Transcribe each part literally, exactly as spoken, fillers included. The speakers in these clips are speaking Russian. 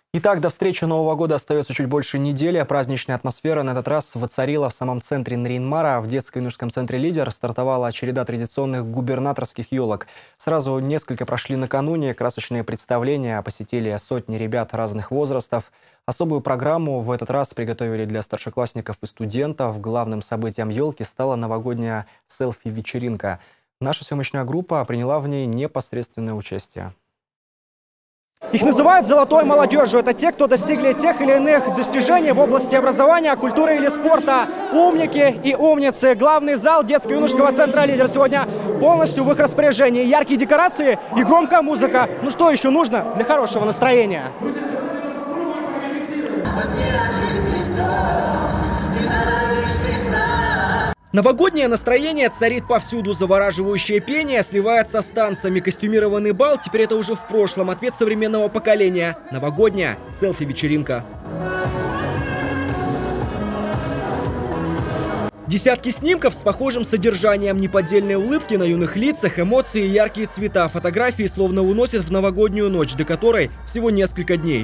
Итак, до встречи Нового года остается чуть больше недели, а праздничная атмосфера на этот раз воцарила в самом центре Нарьян-Мара. В детско-юношеском центре «Лидер» стартовала череда традиционных губернаторских елок. Сразу несколько прошли накануне, красочные представления посетили сотни ребят разных возрастов. Особую программу в этот раз приготовили для старшеклассников и студентов. Главным событием елки стала новогодняя селфи-вечеринка. Наша съемочная группа приняла в ней непосредственное участие. Их называют «золотой молодежью». Это те, кто достигли тех или иных достижений в области образования, культуры или спорта. Умники и умницы. Главный зал детско-юношеского центра «Лидер» сегодня полностью в их распоряжении. Яркие декорации и громкая музыка. Ну что еще нужно для хорошего настроения? Новогоднее настроение царит повсюду. Завораживающее пение сливается с танцами. Костюмированный бал теперь это уже в прошлом. Ответ современного поколения. Новогодняя селфи-вечеринка. Десятки снимков с похожим содержанием. Неподдельные улыбки на юных лицах, эмоции и яркие цвета. Фотографии словно уносят в новогоднюю ночь, до которой всего несколько дней.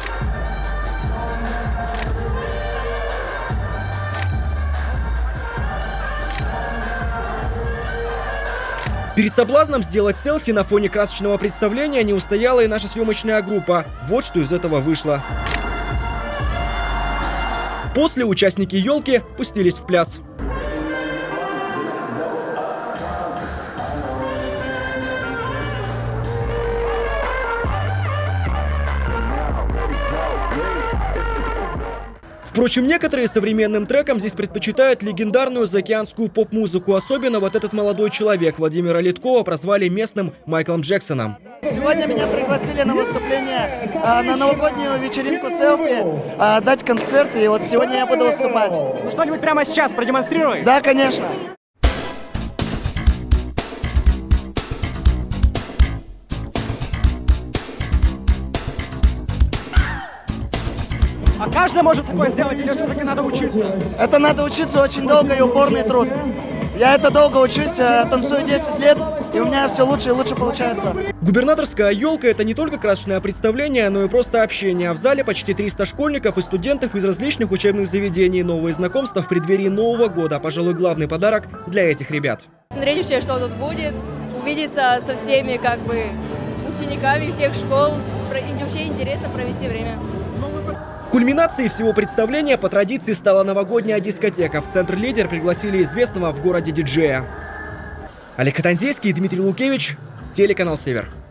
Перед соблазном сделать селфи на фоне красочного представления не устояла и наша съемочная группа. Вот что из этого вышло. После участники елки пустились в пляс. Впрочем, некоторые современным трекам здесь предпочитают легендарную заокеанскую поп-музыку. Особенно вот этот молодой человек Владимира Литкова прозвали местным Майклом Джексоном. Сегодня меня пригласили на выступление, а, на новогоднюю вечеринку селфи, а, дать концерт, и вот сегодня я буду выступать. Ну что-нибудь прямо сейчас продемонстрируй? Да, конечно. А каждый может такое сделать, или все-таки надо учиться? Это надо учиться, очень долго и упорный труд. Я это долго учусь, танцую десять лет, и у меня все лучше и лучше получается. Губернаторская елка – это не только красочное представление, но и просто общение. В зале почти триста школьников и студентов из различных учебных заведений. Новые знакомства в преддверии Нового года. Пожалуй, главный подарок для этих ребят. Смотреть вообще, что тут будет, увидеться со всеми как бы учениками всех школ. Вообще интересно провести время. Кульминацией всего представления по традиции стала новогодняя дискотека. В центр «Лидер» пригласили известного в городе диджея. Олег Катанзейский, Дмитрий Лукевич, телеканал «Север».